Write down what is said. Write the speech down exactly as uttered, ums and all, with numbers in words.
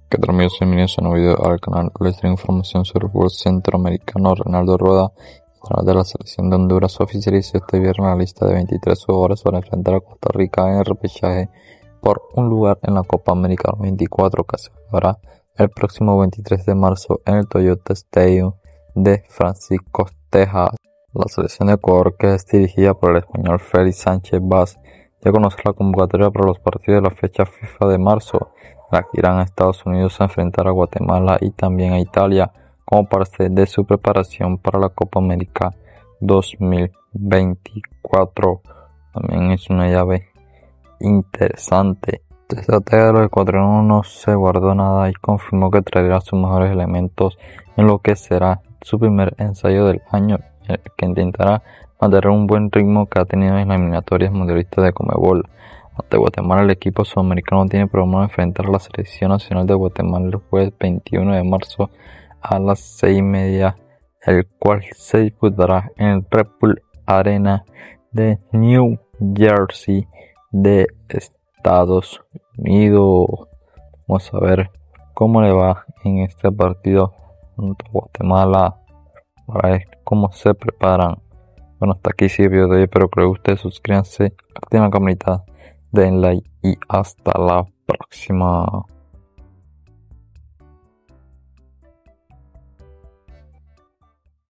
¿Qué tal amigos? Bienvenidos a un nuevo video al canal. Les traigo información sobre el fútbol centroamericano. Ronaldo Rueda, entrenador de la selección de Honduras, oficializó este viernes la lista de veintitrés jugadores para enfrentar a Costa Rica en el repechaje por un lugar en la Copa América veinticuatro, que se jugará el próximo veintitrés de marzo en el Toyota Stadium de Francisco, Texas. La selección de Ecuador, que es dirigida por el español Félix Sánchez Vaz, ya conoce la convocatoria para los partidos de la fecha FIFA de marzo, la que irán a Estados Unidos a enfrentar a Guatemala y también a Italia como parte de su preparación para la Copa América dos mil veinticuatro. También es una llave interesante. El estratega de los ecuatorianos no se guardó nada y confirmó que traerá sus mejores elementos en lo que será su primer ensayo del año, en el que intentará mantener un buen ritmo que ha tenido en las eliminatorias mundialistas de Conmebol. Ante Guatemala, el equipo sudamericano tiene programado enfrentar a la selección nacional de Guatemala el jueves veintiuno de marzo a las seis y media, el cual se disputará en el Red Bull Arena de New Jersey de Estados Unidos. Vamos a ver cómo le va en este partido junto a Guatemala, para ver cómo se preparan. Bueno, hasta aquí sigue el video de hoy, espero que les guste, suscríbanse, activen la campanita, den like y hasta la próxima.